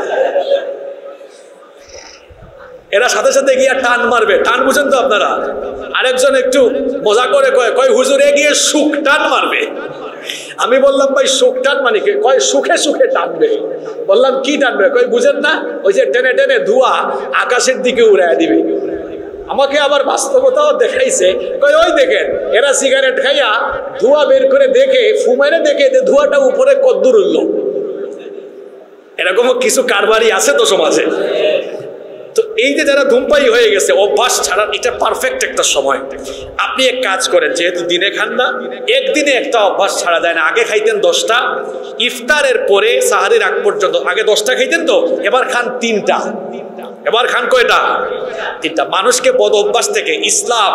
এরা সাথে সাথে গিয়ে টান মারবে। টান বুঝেন তো আপনারা? আরেকজন একটু মজা করে কয় কয় হুজুর গিয়ে সুখ টান মারবে। আমি বললাম ভাই সুখ টান মানে কি? কয় সুখে সুখে টানবে। বললাম কি টানবে? কয় বুঝেন না, ওই যে টেনে টেনে ধোঁয়া আকাশের দিকে উড়াইয়া দিবে। আমাকে আবার বাস্তবতাও দেখাইছে, ওই দেখেন এরা সিগারেট খাইয়া ধোঁয়া বের করে দেখে ফুমাইরে দেখে যে ধোঁয়াটা উপরে কদ্দুর উঠল। এরকমও কিছু কারবারি আছে তো সমাজে। তো এই যে যারা ধূমপায়ী হয়ে গেছে, অভ্যাস ছাড়া, এটা পারফেক্ট একটা সময়। আপনি এক কাজ করেন, যেহেতু দিনে খান না, একদিনে একটা অভ্যাস ছাড়া যায় না। আগে খাইতেন দশটা, ইফতারের পরে সাহারির আগ পর্যন্ত আগে দশটা খাইতেন, তো এবার খান তিনটা। এবার খান কয়টা? তিনটা। মানুষকে বদ অভ্যাস থেকে ইসলাম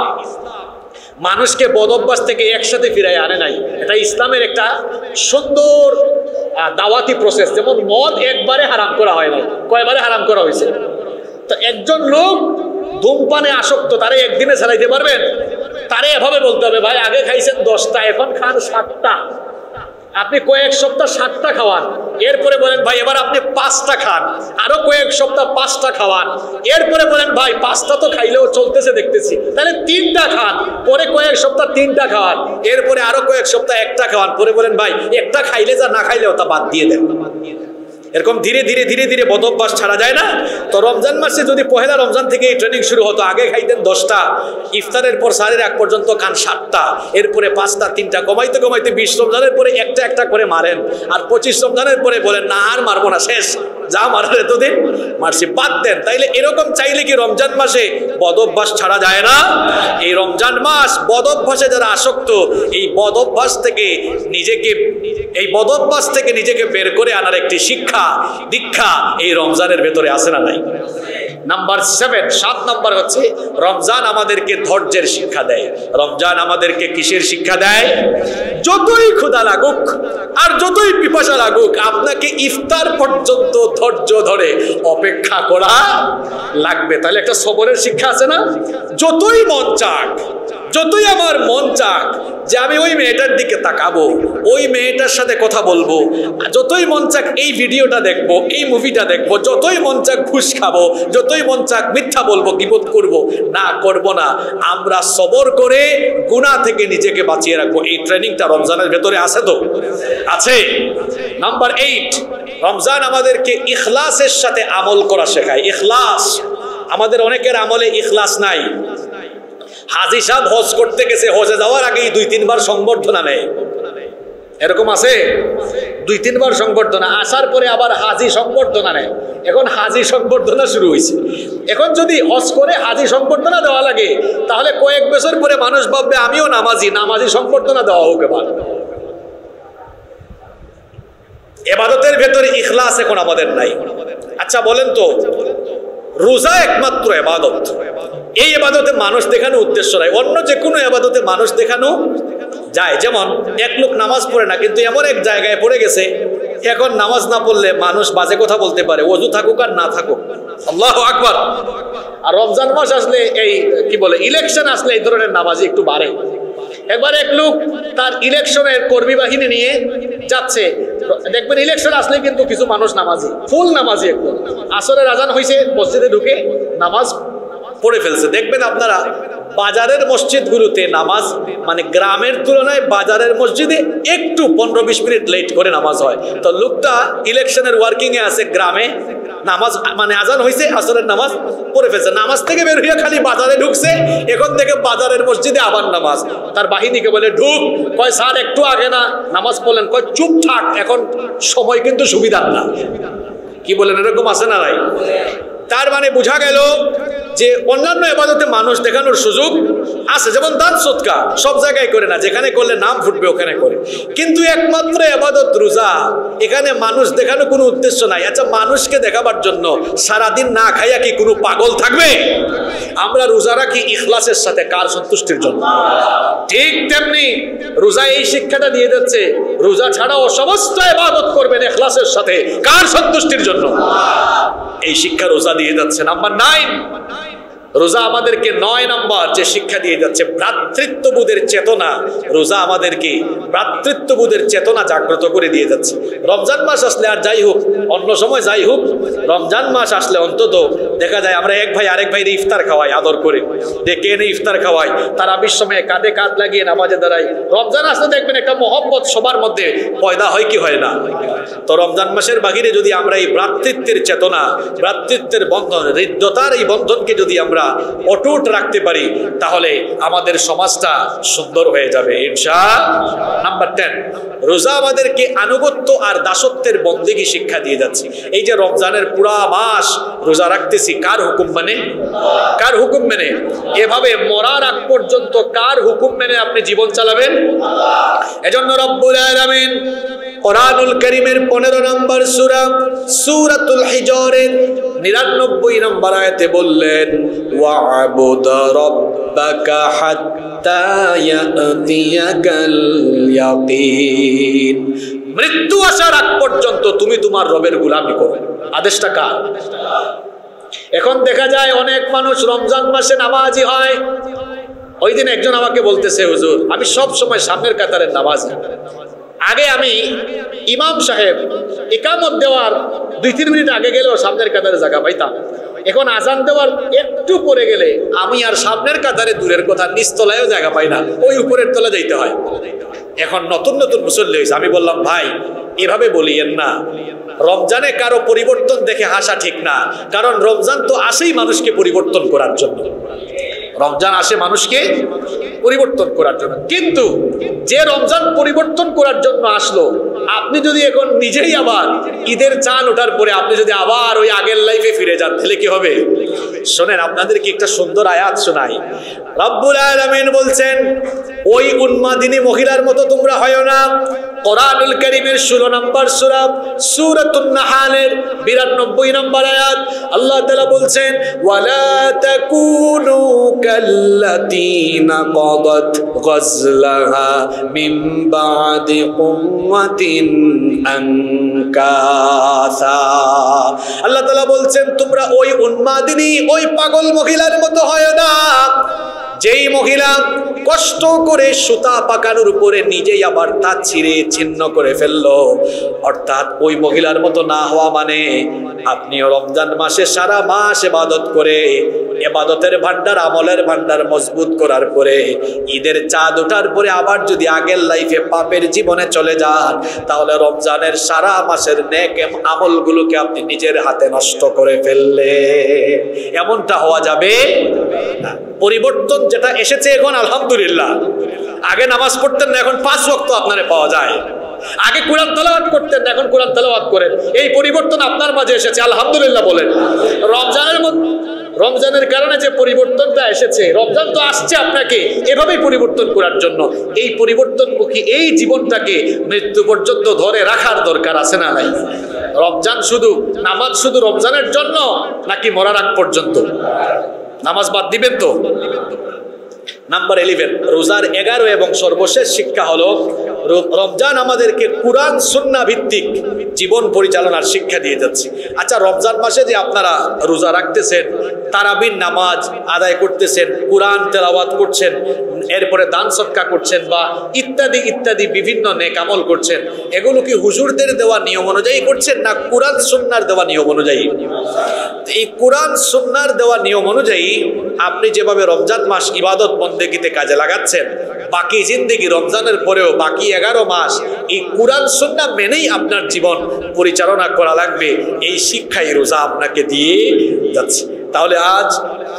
মানুষকে বদ অভ্যাস থেকে একসাথে ফিরাই আনে নাই। এটা ইসলামের একটা সুন্দর দাওয়াতি প্রসেস। যেমন মদ একবারে হারাম করা হয় না, কয়বারে হারাম করা হয়েছে। তো একজন লোক ধূমপানে আসক্ত, তারে একদিনে ছাড়াইতে পারবেন? তারে এভাবে বলতে হবে, ভাই আগে খাইছেন দশটা, এখন খান সাতটা। আপনি কয়েক সপ্তাহ সাতটা খাওয়ান, এরপরে বলেন ভাই এবার আপনি পাঁচটা খান, আরো কয়েক সপ্তাহ পাঁচটা খাওয়ান, এরপরে বলেন ভাই পাঁচটা তো খাইলেও চলতেছে দেখতেছি, তাহলে তিনটা খান, পরে কয়েক সপ্তাহ তিনটা খাওয়ান, এরপরে আরো কয়েক সপ্তাহ একটা খাওয়ান, পরে বলেন ভাই একটা খাইলে যা না খাইলেও তা বাদ দিয়ে দেন। এরকম ধীরে ধীরে ধীরে ধীরে বদ অভ্যাস ছাড়া যায় না। তো রমজান মাসে যদি পহেলা রমজান থেকে এই ট্রেনিং শুরু হতো, আগে খাইতেন দশটা, ইফতারের পর সারের আগ পর্যন্ত খান সাতটা, এরপরে পাঁচটা, তিনটা, কমাইতে কমাইতে বিশ রমজানের পরে একটা একটা করে মারেন, আর পঁচিশ রমজানের পরে বলেন না আর মারবো না, শেষ, যা মারার এতদিন মারছি, বাদ দেন। তাইলে এরকম চাইলে কি রমজান মাসে বদ অভ্যাস ছাড়া যায় না? এই রমজান মাস বদ অভ্যাসে যারা আসক্ত, এই বদ অভ্যাস থেকে নিজেকে এই বদ অভ্যাস থেকে নিজেকে বের করে আনার একটি শিক্ষা দীক্ষা এই রমজানের ভেতরে আছে না নাই? নাম্বার সেভেন, সাত নাম্বার হচ্ছে রমজান আমাদেরকে ধৈর্যের শিক্ষা দেয়। রমজান আমাদেরকে কিসের শিক্ষা দেয়? যতই ক্ষুধা লাগুক আর যতই পিপাসা লাগুক, আপনাকে ইফতার পর্যন্ত ধৈর্য ধরে অপেক্ষা করা লাগবে। তাহলে একটা সবরের শিক্ষা আছে না? যতই মন চাক, যতই আমার মন চাক যে আমি ওই মেয়েটার দিকে তাকাবো, ওই মেয়েটার সাথে কথা বলবো, যতই মন চাক এই ভিডিওটা দেখবো, এই মুভিটা দেখবো, যতই মন চাক ঘুষ খাবো, যতই মন চাক মিথ্যা বলবো, গীবত করবো, না করব না, আমরা সবর করে গুনাহ থেকে নিজেকে বাঁচিয়ে রাখবো। এই ট্রেনিংটা রমজানের ভেতরে আছে তো? আছে। নাম্বার এইট, রমজান আমাদেরকে ইখলাসের সাথে আমল করা শেখায়। ইখলাস, আমাদের অনেকের আমলে ইখলাস নাই। হাজি সাহেব হজ করতে গেছে, হজে যাওয়ার আগেই দুই তিনবার সংবর্ধনা নেয়, এরকম আছে? দুই তিনবার সংবর্ধনা, আসার পরে আবার হাজি সংবর্ধনা নেয়। এখন হাজি সংবর্ধনা শুরু হয়েছে। এখন যদি হজ করে হাজি সংবর্ধনা দেওয়া লাগে, তাহলে কয়েক বছর পরে মানুষ ভাববে আমিও নামাজি, নামাজি সংবর্ধনা দেওয়া হোক। এবার ইবাদতের ভেতরে ইখলাস এখন আমাদের নাই। আচ্ছা বলেন তো, রোজা একমাত্র ইবাদত, এই ইবাদতে মানুষ দেখানো উদ্দেশ্য নাই। অন্য যে কোনো ইবাদতে মানুষ দেখানো যায়। যেমন এক লোক নামাজ পড়ে না, কিন্তু এমন এক জায়গায় পড়ে গেছে, এখন নামাজ না পড়লে মানুষ বাজে কথা বলতে পারে, ওযু থাকুক আর না থাকুক। আল্লাহু আকবার। আর রমজান মাস আসলে, এই কি বলে, ইলেকশন আসলে এই ধরনের নামাজি একটু বাড়ে। একবার এক লোক তার ইলেকশনের কর্মী বাহিনী নিয়ে যাচ্ছে, দেখবেন ইলেকশন আসলে কিন্তু কিছু মানুষ নামাজি, ফুল নামাজি, একদম আসরের আজান হয়েছে, মসজিদে ঢুকে নামাজ পড়ে ফেলছে। দেখবেন আপনারা বাজারের মসজিদগুলোতে নামাজ, মানে গ্রামের তুলনায় বাজারের মসজিদে একটু পনেরো বিশ মিনিট লেট করে নামাজ হয়। তো লোকটা ইলেকশনের ওয়ার্কিং এ আছে, গ্রামে নামাজ, মানে আজান হয়েছে, আসরের নামাজ পড়ে ফেলছে, নামাজ থেকে বের হইয়া খালি বাজারে ঢুকছে। এখন থেকে বাজারের মসজিদে আবার নামাজ। তার বাহিনীকে বলে ঢুক, কয় স্যার একটু আগে না নামাজ পড়লেন, কয় চুপ থাক, এখন সময় কিন্তু সুবিধার না। কি বলেন, এরকম আছে না নাই? তার মানে বোঝা গেল যে অন্যান্য ইবাদতে মানুষ দেখানোর সুযোগ আছে, যেমন দান সদকা সব জায়গায় করে না, যেখানে করলে নাম ফুটবে ওখানে করে। কিন্তু একমাত্র ইবাদত রোজা, এখানে মানুষ দেখানো কোনো উদ্দেশ্য নাই। আচ্ছা, মানুষকে দেখাবার জন্য সারাদিন না খাইয়া কি কোনো পাগল থাকবে? আমরা রোজা রাখি ইখলাসের সাথে, কার সন্তুষ্টির জন্য? ঠিক তেমনি রোজা এই শিক্ষাটা দিয়ে যাচ্ছে, রোজা ছাড়াও সমস্ত ইবাদত করবেন ইখলাসের সাথে, কার সন্তুষ্টির জন্য? এই শিক্ষা রোজা দিয়ে যাচ্ছে। নাম্বার নাইন, রোজা আমাদেরকে নয় নাম্বার যে শিক্ষা দিয়ে যাচ্ছে, ভ্রাতৃত্ববোধের চেতনা। রোজা আমাদেরকে ভ্রাতৃত্ববোধের চেতনা জাগ্রত করে দিয়ে যাচ্ছে। রমজান মাস আসলে, আর যাই হোক অন্য সময় যাই হোক, রমজান মাস আসলে অন্তত দেখা যায় আমরা এক ভাই আরেক ভাইয়ের ইফতার খাওয়াই, আদর করে ডেকে এনে ইফতার খাওয়াই, তারা বিশ্বময়ে কাঁধে কাঁধ লাগিয়ে নামাজে দাঁড়াই। রমজান আসলে দেখবেন একটা মহব্বত সবার মধ্যে পয়দা হয় কি হয় না? তো রমজান মাসের বাহিরে যদি আমরা এই ভ্রাতৃত্বের চেতনা, ভ্রাতৃত্বের বন্ধন, হৃদ্যতার এই বন্ধনকে যদি আমরা আমরা অটুট রাখতে পারি তাহলে আমাদের সমাজটা সুন্দর হয়ে যাবে ইনশাআল্লাহ। নাম্বার টেন, রোজা আমাদেরকে আনুগত্য আর দাসত্বের বন্দেগী শিক্ষা দিয়ে যাচ্ছে। এই যে রমজানের পুরা মাস রোজা রাখতেছি, কার হুকুম মানে? কার হুকুম মেনে? এভাবে মরার আগ পর্যন্ত কার হুকুম মেনে আপনি জীবন চালাবেন? এজন্য রব্বুল আলামিন কোরআনুল কারীমের পনেরো নম্বর সূরা সূরাতুল হিজরের নিরানব্বই নম্বর আয়াতে বললেন, ওয়া'বুদ রাব্বাকা হাত্তা ইয়াতিয়াকাল ইয়াকিন। মৃত্যু আসার আগ পর্যন্ত তুমি তোমার রবের গোলামি করো। আদেশটা কার? এখন দেখা যায় অনেক মানুষ রমজান মাসে নামাজি হয়। ওই দিন একজন আমাকে বলতেছে, হুজুর আমি সব সময় সামনের কাতারের নামাজি, আগে আমি ইমাম সাহেব ইকামত দেওয়ার দুই তিন মিনিট আগে গেলেও সামনের কাতারে জায়গা পাইতাম, এখন আজান দেওয়ার একটু পরে গেলে আমি আর সামনের কাতারে দূরের কথা নিচতলায়ও জায়গা পাই না, ওই উপরের তলা যাইতে হয়। এখন নতুন নতুন মুসল্লি হয়েছে। আমি বললাম, ভাই এভাবে বলিয়েন না, রমজানে কারো পরিবর্তন দেখে হাসা ঠিক না, কারণ রমজান তো আসেই মানুষকে পরিবর্তন করার জন্য। রমজান আসে মানুষকে পরিবর্তন করার জন্য, কিন্তু যে রমজান পরিবর্তন করার জন্য আসলো, আপনি যদি এখন নিজেই আবার ঈদের চাঁদ ওঠার পরে আপনি যদি আবার ওই আগের লাইফে ফিরে যান, তাহলে কি হবে? শোনেন, আপনাদেরকে একটা সুন্দর আয়াত শোনাই। রব্বুল আলামিন বলছেন, ওই উন্মাদিনী মহিলার মতো তোমরা হয় না। কোরআনুল কারীমের ষোলো নম্বর সূরা সূরাতুন নাহলের বিরানব্বই নম্বর আয়াত আল্লাহ তাআলা বলছেন, ওয়ালা তাকুনু কাল্লাতী নাকাদাত গাজলাহা মিন বাদি কুওয়াতিন আনকাসা। আল্লাহ তাআলা বলছেন, তোমরা ওই উন্মাদিনী ওই পাগল মহিলার মতো হয় না, যেই মহিলা কষ্ট করে সুতা পাকানোর উপরে নিজেই আবার তা ছিঁড়ে ছিন্ন করে ফেললো। অর্থাৎ ওই মহিলার মতো না হওয়া মানে আপনিও রমজান মাসে সারা মাস ইবাদত করে ইবাদতের ভান্ডার আমলের ভান্ডার মজবুত করার পরে ঈদের চাঁদ ওঠার পরে আবার যদি আগের লাইফে পাপের জীবনে চলে যান, তাহলে রমজানের সারা মাসের নেক আমলগুলোকে আপনি নিজের হাতে নষ্ট করে ফেললে। এমনটা হওয়া যাবে না। পরিবর্তন যেটা এসেছে এখন আলহামদুলিল্লাহ, আগে নামাজ পড়তেন না, এখন পাঁচ ওয়াক্ত আপনারে পাওয়া যায়। আগে কোরআন তেলাওয়াত করতেন না, এখন কোরআন তেলাওয়াত করেন। এই পরিবর্তন আপনার মাঝে এসেছে, আলহামদুলিল্লাহ বলেন। রমজানের মধ্যে রমজানের কারণে যে পরিবর্তনটা এসেছে, রমজান তো আসছে আপনাকে এভাবেই পরিবর্তন করার জন্য। এই পরিবর্তনমুখী এই জীবনটাকে মৃত্যু পর্যন্ত ধরে রাখার দরকার আছে না নাই? রমজান শুধু নামাজ শুধু রমজানের জন্য নাকি মরার আগ পর্যন্ত? নামাজ বাদ দিবেন তো? নাম্বার ইলেভেন, রোজার এগারো এবং সর্বশেষ শিক্ষা হলো রমজান আমাদেরকে কুরআন সুন্নাহ ভিত্তিক জীবন পরিচালনার শিক্ষা দিয়ে যাচ্ছে। আচ্ছা, রমজান মাসে যে আপনারা রোজা রাখতেছেন, তারাবির নামাজ আদায় করতেছেন, কুরআন তেলাওয়াত করছেন, এরপরে দান সদকা করছেন বা ইত্যাদি ইত্যাদি বিভিন্ন নেক আমল করছেন, এগুলো কি হুজুরদের দেওয়া নিয়ম অনুযায়ী করছেন না কুরআন সুন্নাহর দেওয়া নিয়ম অনুযায়ী? এই কুরআন সুন্নাহর দেওয়া নিয়ম অনুযায়ী আপনি যেভাবে রমজান মাস ইবাদত বন্দেগীতে কাজে লাগাচ্ছেন, বাকি জিন্দেগি রমজানের পরেও বাকি এগারো মাস এই কুরআন সুন্নাহ মেনেই আপনার জীবন পরিচালনা করা লাগবে। এই শিক্ষাই রোজা আপনাকে দিয়ে যাচ্ছে। তাহলে আজ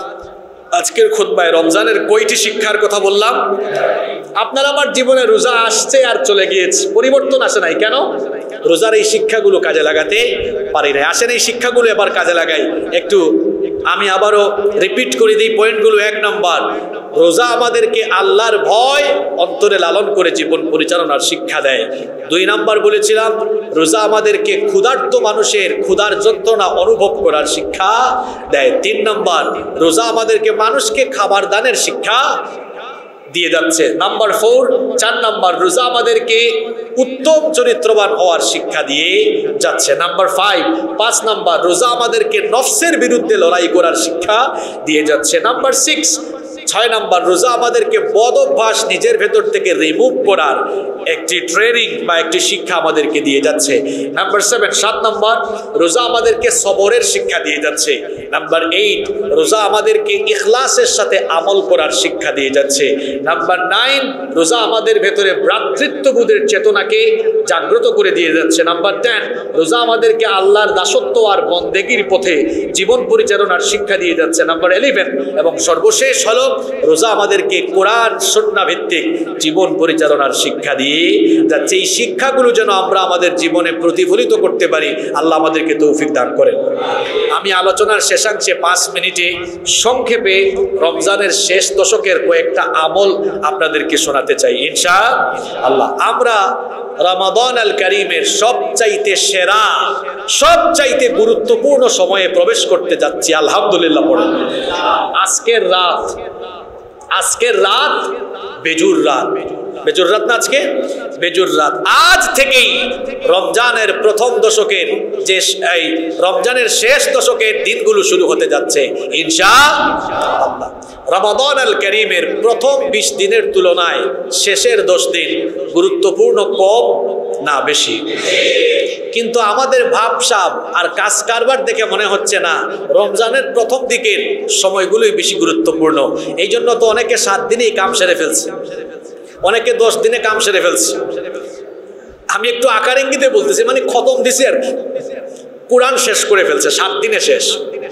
আজকের খুতবায় রমজানের কয়টি শিক্ষার কথা বললাম? আপনার আমার জীবনে রোজা আসছে আর চলে গিয়েছে, পরিবর্তন আসে নাই। কেন? রোজার এই শিক্ষাগুলো কাজে লাগাতে পারি নাই। আসেন এই শিক্ষাগুলো এবার কাজে লাগাই। একটু আমি আবারও রিপিট করে দিই পয়েন্টগুলো। এক নম্বর, রোজা আমাদেরকে আল্লাহর ভয় অন্তরে লালন করে জীবন পরিচালনার শিক্ষা দেয়। দুই নাম্বার বলেছিলাম, রোজা আমাদেরকে ক্ষুধার্ত মানুষের ক্ষুধার যন্ত্রণা অনুভব করার শিক্ষা দেয়। তিন নাম্বার, রোজা আমাদেরকে মানুষকে খাবার দানের শিক্ষা দিয়ে যাচ্ছে। নাম্বার ফোর, চার নাম্বার, রোজা আমাদেরকে উত্তম চরিত্রবান হওয়ার শিক্ষা দিয়ে যাচ্ছে। নাম্বার ফাইভ, পাঁচ নাম্বার, রোজা আমাদেরকে নফসের বিরুদ্ধে লড়াই করার শিক্ষা দিয়ে যাচ্ছে। নাম্বার সিক্স, ছয় নাম্বার, রোজা আমাদেরকে বদ অভ্যাস নিজের ভেতর থেকে রিমুভ করার একটি ট্রেনিং বা একটি শিক্ষা আমাদেরকে দিয়ে যাচ্ছে। নাম্বার সেভেন, সাত নাম্বার, রোজা আমাদেরকে সবরের শিক্ষা দিয়ে যাচ্ছে। নাম্বার এইট, রোজা আমাদেরকে ইখলাসের সাথে আমল করার শিক্ষা দিয়ে যাচ্ছে। নাম্বার নাইন, রোজা আমাদের ভেতরে ভ্রাতৃত্ববোধের চেতনাকে জাগ্রত করে দিয়ে যাচ্ছে। নাম্বার টেন, রোজা আমাদেরকে আল্লাহর দাসত্ব আর বন্দেগীর পথে জীবন পরিচালনার শিক্ষা দিয়ে যাচ্ছে। নাম্বার ইলেভেন এবং সর্বশেষ হলো, রোজা আমাদেরকে কোরআন সুন্নাহ ভিত্তিক জীবন পরিচালনার শিক্ষা দিয়ে যাচ্ছে। এই শিক্ষাগুলো যেন আমরা আমাদের জীবনে প্রতিফলিত করতে পারি, আল্লাহ আমাদেরকে তৌফিক দান করেন। আমি আলোচনার শেষাংশে পাঁচ মিনিটে সংক্ষেপে রমজানের শেষ দশকের কয়েকটা আমল আপনাদেরকে শোনাতে চাই ইনশাআল্লাহ। আমরা রমাদান আল কারীমের সবচাইতে সেরা, সবচাইতে গুরুত্বপূর্ণ সময়ে প্রবেশ করতে যাচ্ছি, আলহামদুলিল্লাহ পড়ে। আজকের রাত, আজকের রাত বেজুর রাত, বেজুর রাত না আজকে, বেজুর রাত। আজ থেকেই রমজানের প্রথম দশকের যে এই রমজানের শেষ দশকের দিনগুলো শুরু হতে যাচ্ছে ইনশাআল্লাহ। রমাদান আল কারীমের প্রথম বিশ দিনের তুলনায় শেষের দশ দিন গুরুত্বপূর্ণ কম না বেশি? কিন্তু আমাদের ভাবসাব আর কাজ কারবার দেখে মনে হচ্ছে না রমজানের প্রথম দিকের সময়গুলোই বেশি গুরুত্বপূর্ণ। এই জন্য তো অনেকে সাত দিনেই কাম সেরে ফেলছে, অনেকে দশ দিনে কাম সেরে ফেলছে। আমি একটু আকার ইঙ্গিতে বলতেছি, মানে খতম দিছে আর কি, কোরআন শেষ করে ফেলছে, সাত দিনে শেষ।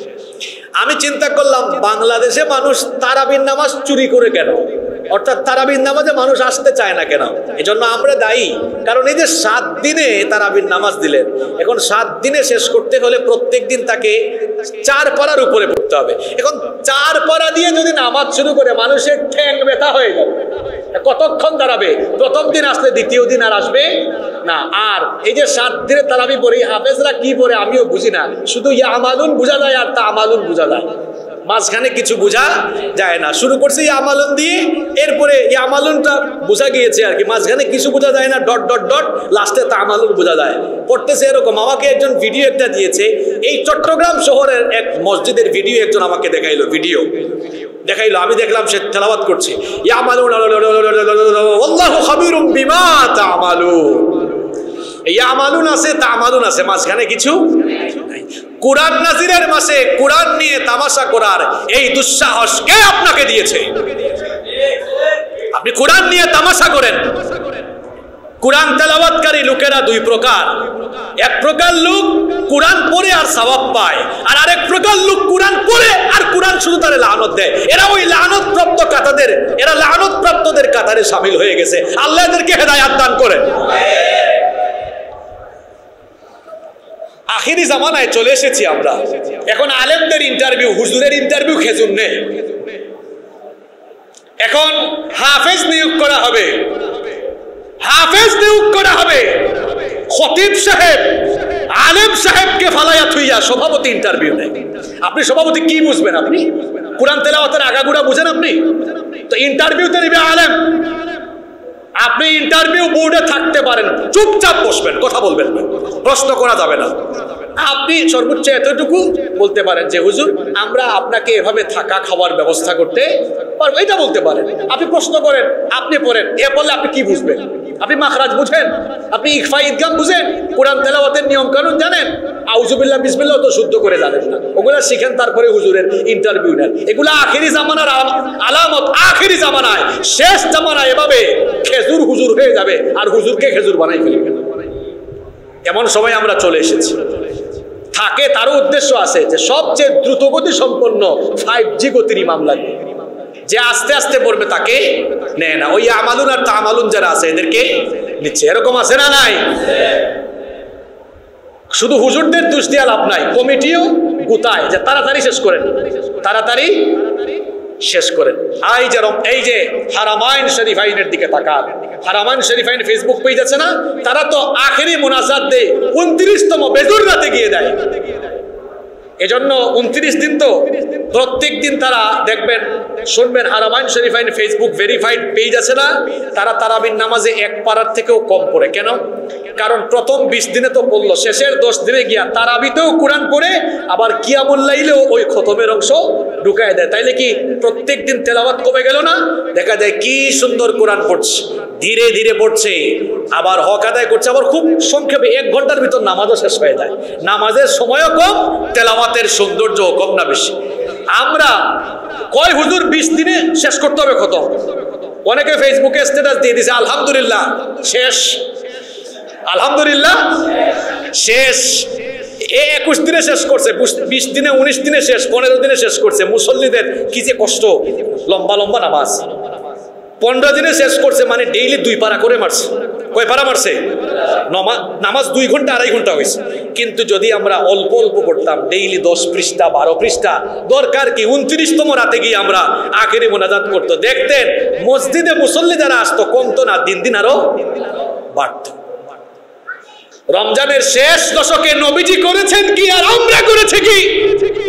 আমি চিন্তা করলাম বাংলাদেশে মানুষ তারাবির নামাজ চুরি করে কেন, অর্থাৎ তারাবির নামাজে মানুষ আসতে চায় না কেন? এজন্য আমরা দায়ী, কারণ এই যে সাত দিনে তারাবির নামাজ দিলেন, এখন সাত দিনে শেষ করতে হলে প্রত্যেক দিন তাকে চার পারার উপরে পড়তে হবে। এখন চার পারা দিয়ে যদি নামাজ শুরু করে মানুষের ঠ্যাং ব্যথা হয়ে যাবে, কতক্ষণ দাঁড়াবে? প্রথম দিন আসলে দ্বিতীয় দিন আর আসবে না। আর এই যে সাত দিনে তারাবি পড়ে, হাফেজরা কি পড়ে আমিও বুঝি না, শুধু ইয়া আমালুন বোঝা যায় আর তা আমালুন বোঝা যায়, মাঝখানে কিছু বোঝা যায় না। শুরু করছে ইয়া আমালুন দিয়ে, এরপরে ইয়া আমালুনটা বোঝা গিয়েছে আর কি, মাঝখানে কিছু বোঝা যায় না, ডট ডট ডট, লাস্টে তা আমালুন বোঝা যায়। পড়তেছে এরকম। আমাকে একজন ভিডিও একটা দিয়েছে, এই চট্টগ্রাম শহরের এক মসজিদের ভিডিও একজন আমাকে দেখাইলো, ভিডিও দেখাইলো, আমি দেখলাম সে তেলাওয়াত করছে ইয়া আমালুন আল্লাহু খাবীরুম বিমা তা'মালুন। ইয়া আমালুন আছে, তা'মালুন আছে, মাঝখানে কিছু নাই। কুরআন নাজিরের মাসে কুরআন নিয়ে তামাশা করার এই দুঃসাহস কে আপনাকে দিয়েছে? আপনি কুরআন নিয়ে তামাশা করেন। কুরআন তেলাওয়াতকারী লোকেরা দুই প্রকার, এক প্রকার লোক কুরআন পড়ে আর সওয়াব পায়, আর আরেক প্রকার লোক কুরআন পড়ে আর কুরআন শুধু তারে লানত দেয়। এরা ওই লানত প্রাপ্ত কাতাদের, এরা লানত প্রাপ্তদের কাতারে শামিল হয়ে গেছে। আল্লাহ এদেরকে হেদায়েত দান করেন। আখিরি জামানায় চলে এসেছি আমরা। এখন আলেমদের ইন্টারভিউ, হুজুরের ইন্টারভিউ খেজুর নেই। এখন হাফেজ নিয়োগ করা হবে, হাফেজ নিয়োগ করা হবে। খতিব সাহেব, আলেম সাহেবকে ফালাইয়া থুইয়া সভাপতি ইন্টারভিউ নেই। আপনি সভাপতি কি বুঝবেন? আপনি কুরআন তেলাওয়াতের আগাগোড়া বুঝেন? আপনি তো ইন্টারভিউতে নিবে আলেম। আপনি ইন্টারভিউ বোর্ডে থাকতে পারেন, চুপচাপ বসবেন, কথা বলবেন না, প্রশ্ন করা যাবে না। আপনি সর্বোচ্চ এতটুকু বলতে পারেন যে হুজুর আমরা আপনাকে এভাবে থাকা খাওয়ার ব্যবস্থা করতে পারবো, এটা বলতে পারেন। আপনি প্রশ্ন করেন, আপনি পড়েন, এ বললে আপনি কি বুঝবেন? আপনি মাখরাজ বুঝেন? আপনি ইকফা ইদগাম বুঝেন? কোরআন তেলাওয়াতের নিয়ম কানুন জানেন? আউযুবিল্লাহ বিসমিল্লাহ তো শুদ্ধ করে জানেন না, ওগুলা শিখেন, তারপরে হুজুরের ইন্টারভিউ নেন। এগুলা আখিরি জামানার আলামত। আখিরি জামানায়, শেষ জামানায় এভাবে খেজুর হুজুর হয়ে যাবে আর হুজুরকে খেজুর বানাই ফেলবে। এমন সময় আমরা চলে এসেছি। থাকে তারও উদ্দেশ্য আছে যে সবচেয়ে দ্রুতগতি সম্পন্ন ফাইভ জি গতির ইমাম লাগবে, যে আস্তে আস্তে পড়বে তাকে নেয় না। ওই আমালুন আর তামালুন যারা আছে এদেরকে নিচ্ছে। এরকম আছে না নাই? শুধু হুজুরদের দোষ দিয়ে লাভ নাই, কমিটিও গুতায় যে তাড়াতাড়ি শেষ করেন, তাড়াতাড়ি শেষ করেন। এই যে এই যে হারামাইন শরীফাইনের দিকে তাকান, হারামাইন শরীফাইন ফেসবুক পেজ আছে না, তারা তো আখেরি মুনাজাত দেয় উনত্রিশতম বেজুর রাতে গিয়ে দেয়। এজন্য উনত্রিশ দিন তো প্রত্যেক দিন তারা দেখবেন, শুনবেন, Haramain Sharifain Facebook verified page আছে না, তারা তারাবির নামাজে এক পারার থেকেও কম পড়ে। কেন? কারণ প্রথম বিশ দিনে তো পড়লো, শেষের দশ দিনে গিয়া তারাবিতেও কোরআন পড়ে আবার কিয়ামুল লাইলেও ওই খতমের অংশ ঢুকায় দেয়। তাইলে কি প্রত্যেক দিন তেলাওয়াত কমে গেল না? দেখা যায় কি সুন্দর কোরআন পড়ছে, ধীরে ধীরে পড়ছে, আবার হক আদায় করছে, আবার খুব সংক্ষেপে এক ঘন্টার ভিতর নামাজও শেষ হয়ে যায়। নামাজের সময়ও কম, তেলাওয়াতের সৌন্দর্য কম না বেশি। আমরা কয় হুজুর বিশ দিনে শেষ করতে হবে খতম। অনেকে ফেসবুকে স্ট্যাটাস দিয়ে দিছে আলহামদুলিল্লাহ শেষ, আলহামদুলিল্লাহ শেষ। এ একুশ দিনে শেষ করছে, বিশ দিনে, উনিশ দিনে শেষ, পনেরো দিনে শেষ করছে। মুসল্লিদের কি যে কষ্ট, লম্বা লম্বা নামাজ পনেরো দিনে শেষ করছে, মানে ডেইলি দুই পারা করে মারছে। কয় পারা মারছে? নামাজ দুই ঘন্টা আড়াই ঘন্টা হয়েছে। কিন্তু যদি আমরা অল্প অল্প করতাম, ডেইলি দশ পৃষ্ঠা বারো পৃষ্ঠা, দরকার কি উনত্রিশতম রাতে গিয়ে আমরা আখেরি মোনাজাত করতো, দেখতেন মসজিদে মুসল্লি যারা আসতো কমতো না, দিন দিন আরো বাড়ত। রমজানের শেষ দশকে নবীজি করেছেন কি আর আমরা করেছি কি?